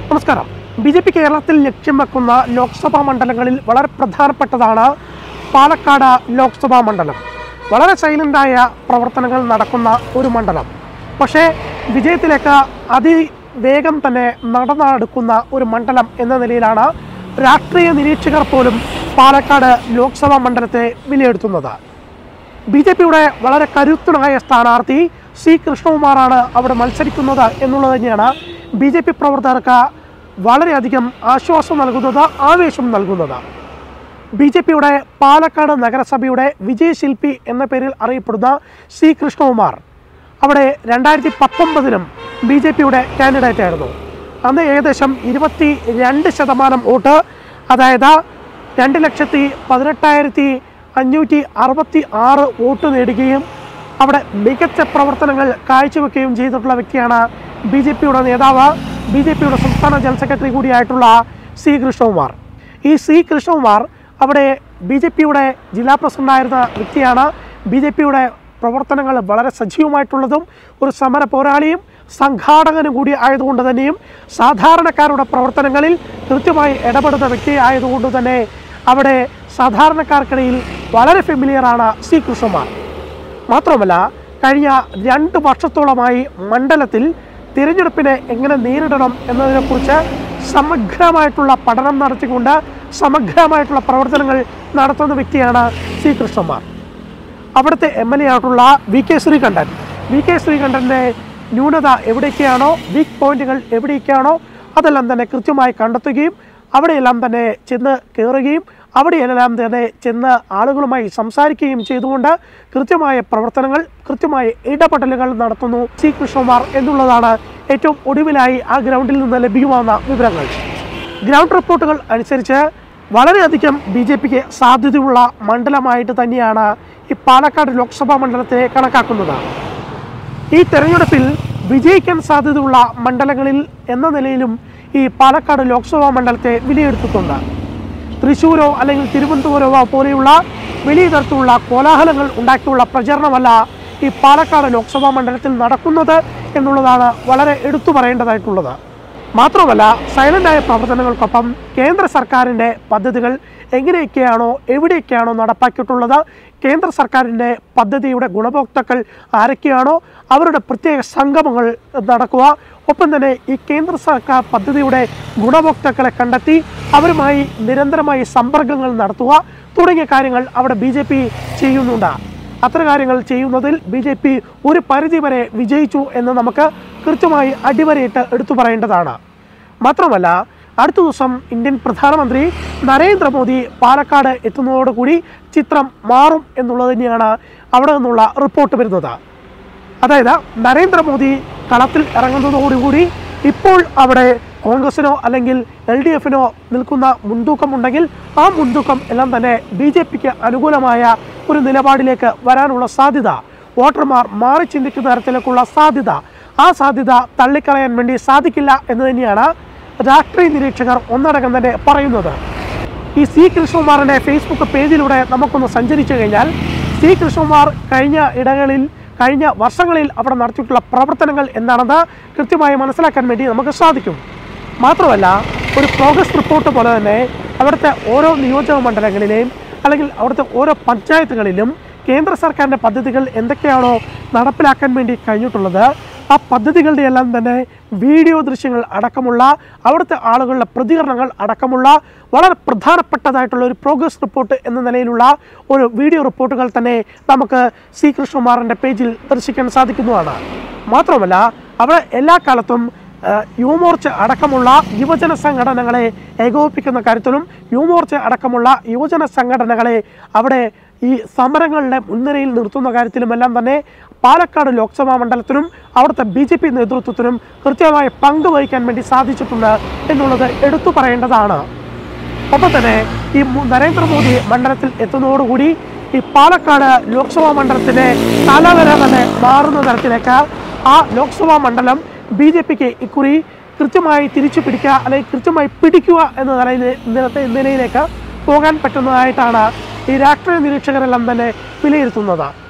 നമസ്കാരം. ബി.ജെ.പി കേരളത്തിൽ ലക്ഷ്യം വെക്കുന്ന ലോക്സഭാ മണ്ഡലങ്ങളിൽ വളരെ പ്രധാനപ്പെട്ടതാണ് പാലക്കാട് ലോക്സഭാ മണ്ഡലം. വളരെ സൈലൻ്റായ പ്രവർത്തനങ്ങൾ നടക്കുന്ന ഒരു മണ്ഡലം. പക്ഷേ വിജയത്തിലേക്ക് അതിവേഗം തന്നെ നടന്നെടുക്കുന്ന ഒരു മണ്ഡലം എന്ന നിലയിലാണ് രാഷ്ട്രീയ നിരീക്ഷകർ പോലും പാലക്കാട് ലോക്സഭാ മണ്ഡലത്തെ വിലയിരുത്തുന്നത്. ബി.ജെ.പിയുടെ വളരെ കരുത്തനായ സ്ഥാനാർത്ഥി സി കൃഷ്ണകുമാറാണ് അവിടെ മത്സരിക്കുന്നത് എന്നുള്ളത് തന്നെയാണ് ബി.ജെ.പി പ്രവർത്തകർക്ക് വളരെയധികം ആശ്വാസം നൽകുന്നത്, ആവേശം നൽകുന്നത്. ബി.ജെ.പിയുടെ പാലക്കാട് നഗരസഭയുടെ വിജയശില്പി എന്ന പേരിൽ അറിയപ്പെടുന്ന സി കൃഷ്ണകുമാർ അവിടെ 2019 ബി.ജെ.പിയുടെ കാൻഡിഡേറ്റ് ആയിരുന്നു. അന്ന് ഏകദേശം 22% വോട്ട്, അതായത് 2,18,566 വോട്ട് നേടുകയും അവിടെ മികച്ച പ്രവർത്തനങ്ങൾ കാഴ്ചവെക്കുകയും ചെയ്തിട്ടുള്ള വ്യക്തിയാണ് ബി.ജെ.പിയുടെ നേതാവ്, ബി.ജെ.പിയുടെ സംസ്ഥാന ജനറൽ സെക്രട്ടറി കൂടിയായിട്ടുള്ള സി കൃഷ്ണകുമാർ. ഈ സി കൃഷ്ണകുമാർ അവിടെ ബി.ജെ.പിയുടെ ജില്ലാ പ്രസിഡന്റായിരുന്ന വ്യക്തിയാണ്. ബി.ജെ.പിയുടെ പ്രവർത്തനങ്ങൾ വളരെ സജീവമായിട്ടുള്ളതും ഒരു സമര പോരാളിയും സംഘാടകനും കൂടി ആയതുകൊണ്ട് തന്നെയും സാധാരണക്കാരുടെ പ്രവർത്തനങ്ങളിൽ കൃത്യമായി ഇടപെടുന്ന വ്യക്തി ആയതുകൊണ്ട് തന്നെ അവിടെ സാധാരണക്കാർക്കിടയിൽ വളരെ ഫെമിലിയറാണ് സി കൃഷ്ണകുമാർ. മാത്രമല്ല, കഴിഞ്ഞ 2 വർഷത്തോളമായി മണ്ഡലത്തിൽ തിരഞ്ഞെടുപ്പിനെ എങ്ങനെ നേരിടണം എന്നതിനെക്കുറിച്ച് സമഗ്രമായിട്ടുള്ള പഠനം നടത്തിക്കൊണ്ട് സമഗ്രമായിട്ടുള്ള പ്രവർത്തനങ്ങൾ നടത്തുന്ന വ്യക്തിയാണ് സി കൃഷ്ണകുമാർ. അവിടുത്തെ MLA ആയിട്ടുള്ള വി കെ ശ്രീകണ്ഠൻ്റെ ന്യൂനത എവിടെയൊക്കെയാണോ, വീക്ക് പോയിന്റുകൾ എവിടെയൊക്കെയാണോ അതെല്ലാം തന്നെ കൃത്യമായി കണ്ടെത്തുകയും അവിടെയെല്ലാം തന്നെ ചെന്ന് കയറുകയും അവിടെയെല്ലാം തന്നെ ചെന്ന് ആളുകളുമായി സംസാരിക്കുകയും ചെയ്തുകൊണ്ട് കൃത്യമായ പ്രവർത്തനങ്ങൾ, കൃത്യമായ ഇടപെടലുകൾ നടത്തുന്നു സി കൃഷ്ണകുമാർ എന്നുള്ളതാണ് ഏറ്റവും ഒടുവിലായി ആ ഗ്രൗണ്ടിൽ നിന്ന് ലഭ്യമാകുന്ന വിവരങ്ങൾ. ഗ്രൗണ്ട് റിപ്പോർട്ടുകൾ അനുസരിച്ച് വളരെയധികം ബി.ജെ.പിക്ക് സാധ്യതയുള്ള മണ്ഡലമായിട്ട് തന്നെയാണ് ഈ പാലക്കാട് ലോക്സഭാ മണ്ഡലത്തെ കണക്കാക്കുന്നത്. ഈ തെരഞ്ഞെടുപ്പിൽ വിജയിക്കാൻ സാധ്യതയുള്ള മണ്ഡലങ്ങളിൽ എന്ന നിലയിലും ഈ പാലക്കാട് ലോക്സഭാ മണ്ഡലത്തെ വിലയിരുത്തുന്നുണ്ട്. തൃശ്ശൂരോ അല്ലെങ്കിൽ തിരുവനന്തപുരമോ പോലെയുള്ള വലിയ തരത്തിലുള്ള കോലാഹലങ്ങൾ ഉണ്ടാക്കിയുള്ള പ്രചരണമല്ല ഈ പാലക്കാട് ലോക്സഭാ മണ്ഡലത്തിൽ നടക്കുന്നത് എന്നുള്ളതാണ് വളരെ എടുത്തു പറയേണ്ടതായിട്ടുള്ളത്. മാത്രമല്ല, സൈലൻ്റായ പ്രവർത്തനങ്ങൾക്കൊപ്പം കേന്ദ്ര സർക്കാരിൻ്റെ പദ്ധതികൾ എങ്ങനെയൊക്കെയാണോ എവിടെയൊക്കെയാണോ നടപ്പാക്കിയിട്ടുള്ളത്, കേന്ദ്ര സർക്കാരിൻ്റെ പദ്ധതിയുടെ ഗുണഭോക്താക്കൾ ആരൊക്കെയാണോ അവരുടെ പ്രത്യേക സംഗമങ്ങൾ നടക്കുക, ഒപ്പം തന്നെ ഈ കേന്ദ്ര സർക്കാർ പദ്ധതിയുടെ ഗുണഭോക്താക്കളെ കണ്ടെത്തി അവരുമായി നിരന്തരമായി സമ്പർക്കങ്ങൾ നടത്തുക തുടങ്ങിയ കാര്യങ്ങൾ അവിടെ ബി.ജെ.പി ചെയ്യുന്നുണ്ട്. അത്തരം കാര്യങ്ങൾ ചെയ്യുന്നതിൽ ബി.ജെ.പി ഒരു പരിധിവരെ വിജയിച്ചു എന്ന് നമുക്ക് കൃത്യമായി അടിവരയിട്ട് എടുത്തു പറയേണ്ടതാണ്. മാത്രമല്ല, അടുത്ത ദിവസം ഇന്ത്യൻ പ്രധാനമന്ത്രി നരേന്ദ്രമോദി പാലക്കാട് എത്തുന്നതോടുകൂടി ചിത്രം മാറും എന്നുള്ളത് തന്നെയാണ് അവിടെ നിന്നുള്ള റിപ്പോർട്ട് വരുന്നത്. അതായത് നരേന്ദ്രമോദി കളത്തിൽ ഇറങ്ങുന്നതോടുകൂടി ഇപ്പോൾ അവിടെ കോൺഗ്രസിനോ അല്ലെങ്കിൽ LDFനോ നിൽക്കുന്ന മുൻതൂക്കമുണ്ടെങ്കിൽ ആ മുൻതൂക്കം എല്ലാം തന്നെ ബി.ജെ.പിക്ക് അനുകൂലമായ ഒരു നിലപാടിലേക്ക് വരാനുള്ള സാധ്യത, വോട്ടർമാർ മാറി ചിന്തിക്കുന്ന തരത്തിലേക്കുള്ള സാധ്യത, ആ സാധ്യത തള്ളിക്കളയാൻ വേണ്ടി സാധിക്കില്ല എന്ന് തന്നെയാണ് രാഷ്ട്രീയ നിരീക്ഷകർ ഒന്നടങ്കം തന്നെ പറയുന്നത്. ഈ സി കൃഷ്ണകുമാറിൻ്റെ ഫേസ്ബുക്ക് പേജിലൂടെ നമുക്കൊന്ന് സഞ്ചരിച്ചു കഴിഞ്ഞാൽ സി കൃഷ്ണകുമാർ കഴിഞ്ഞ വർഷങ്ങളിൽ അവിടെ നടത്തിയിട്ടുള്ള പ്രവർത്തനങ്ങൾ എന്താണെന്ന് കൃത്യമായി മനസ്സിലാക്കാൻ വേണ്ടി നമുക്ക് സാധിക്കും. മാത്രമല്ല, ഒരു പ്രോഗ്രസ് റിപ്പോർട്ട് പോലെ തന്നെ അവിടുത്തെ ഓരോ നിയോജക മണ്ഡലങ്ങളിലെയും അല്ലെങ്കിൽ അവിടുത്തെ ഓരോ പഞ്ചായത്തുകളിലും കേന്ദ്ര സർക്കാരിൻ്റെ പദ്ധതികൾ എന്തൊക്കെയാണോ നടപ്പിലാക്കാൻ വേണ്ടി കഴിഞ്ഞിട്ടുള്ളത് ആ പദ്ധതികളുടെ എല്ലാം തന്നെ വീഡിയോ ദൃശ്യങ്ങൾ അടക്കമുള്ള അവിടുത്തെ ആളുകളുടെ പ്രതികരണങ്ങൾ അടക്കമുള്ള വളരെ പ്രധാനപ്പെട്ടതായിട്ടുള്ള ഒരു പ്രോഗ്രസ് റിപ്പോർട്ട് എന്ന നിലയിലുള്ള ഒരു വീഡിയോ റിപ്പോർട്ടുകൾ തന്നെ നമുക്ക് സി കൃഷ്ണകുമാറിൻ്റെ പേജിൽ ദർശിക്കാൻ സാധിക്കുന്നതാണ്. മാത്രമല്ല, അവിടെ എല്ലാ കാലത്തും യുവമോർച്ച അടക്കമുള്ള യുവജന സംഘടനകളെ ഏകോപിപ്പിക്കുന്ന കാര്യത്തിലും യുവമോർച്ച അടക്കമുള്ള യുവജന സംഘടനകളെ അവിടെ ഈ സമരങ്ങളുടെ മുൻനിരയിൽ നിർത്തുന്ന കാര്യത്തിലുമെല്ലാം തന്നെ പാലക്കാട് ലോക്സഭാ മണ്ഡലത്തിനും അവിടുത്തെ ബി.ജെ.പി നേതൃത്വത്തിനും കൃത്യമായ പങ്ക് വഹിക്കാൻ വേണ്ടി സാധിച്ചിട്ടുണ്ട് എന്നുള്ളത് എടുത്തു പറയേണ്ടതാണ്. ഒപ്പം തന്നെ ഈ നരേന്ദ്രമോദി മണ്ഡലത്തിൽ എത്തുന്നതോടുകൂടി ഈ പാലക്കാട് ലോക്സഭാ മണ്ഡലത്തിൻ്റെ തലവര തന്നെ മാറുന്ന തരത്തിലേക്ക് ആ ലോക്സഭാ മണ്ഡലം ബി.ജെ.പിക്ക് ഇക്കുറി കൃത്യമായി തിരിച്ചു പിടിക്കുക അല്ലെങ്കിൽ കൃത്യമായി പിടിക്കുക എന്ന നിലയിലേക്ക് പോകാൻ പറ്റുന്നതായിട്ടാണ് ഈ രാഷ്ട്രീയ നിരീക്ഷകരെല്ലാം തന്നെ വിലയിരുത്തുന്നത്.